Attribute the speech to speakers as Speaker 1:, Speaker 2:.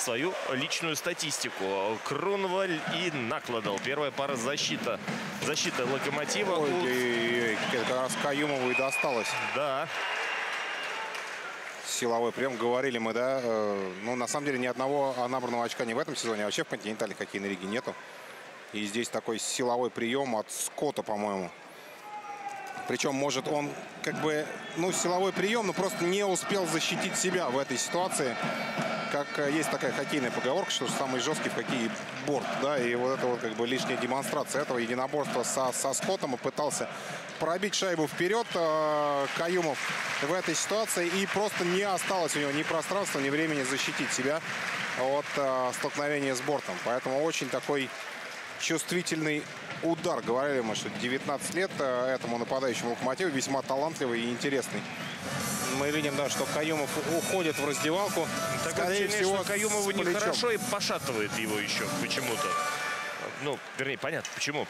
Speaker 1: свою личную статистику. Крунваль и Накладал. Первая пара защита Локомотива.
Speaker 2: Ой, как раз Каюмову и досталось.
Speaker 1: Да.
Speaker 2: Силовой прием. Говорили мы, да. Ну, на самом деле, ни одного набранного очка не в этом сезоне, а вообще в континентальной хоккейной лиге нету. И здесь такой силовой прием от Скотта, по-моему. Причем, может, он как бы, ну, силовой прием, но просто не успел защитить себя в этой ситуации. Как есть такая хоккейная поговорка, что самый жесткий в хоккее борт, да, и вот это вот как бы лишняя демонстрация этого единоборства со Скоттом, и пытался пробить шайбу вперед Каюмов в этой ситуации, и просто не осталось у него ни пространства, ни времени защитить себя от столкновения с бортом. Поэтому очень такой чувствительный удар. Говорили мы, что 19 лет этому нападающему Локомотиву, весьма талантливый и интересный. Мы видим, да, что Каюмов уходит в раздевалку.
Speaker 1: Скорее всего, что Каюмову нехорошо и пошатывает его еще почему-то. Ну, вернее, понятно, почему.